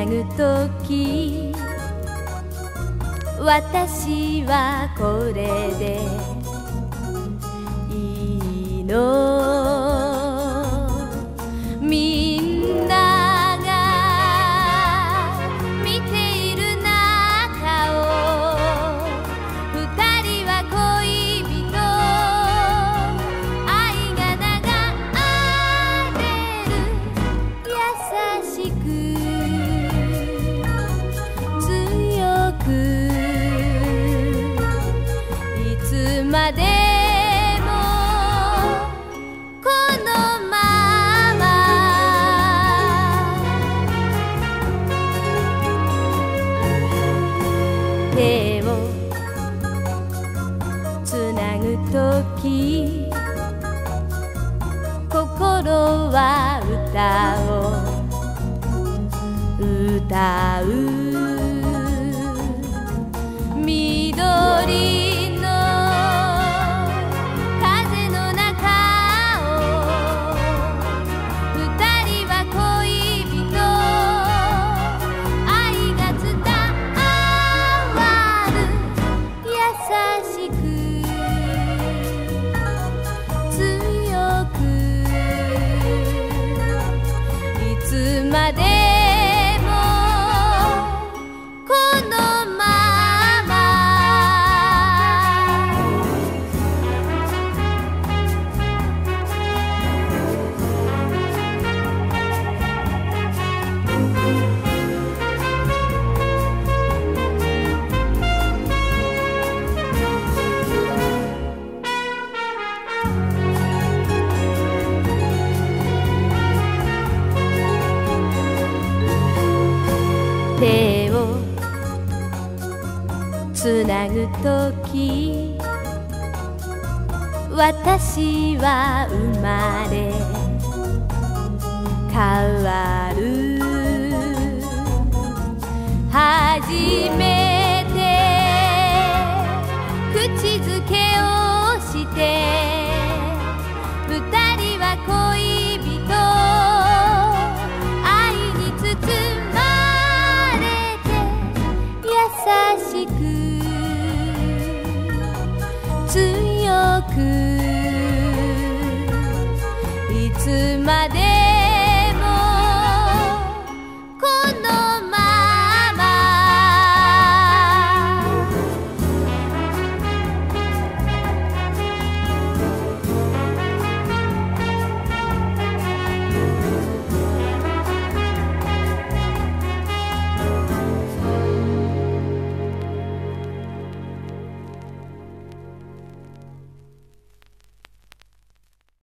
ぐとき私はこれでいいの。みんなが見ている中を二人は恋人愛が流れる優しく強くいつまでもこのまま手をつなぐとき心は歌を歌う。緑の風の中を二人は恋人愛が伝わる優しく強くいつまでもこのまま手をつなぐとき私は生まれ変わる。初めて口づけをして二人は恋人愛に包まれて優しく強くいつまで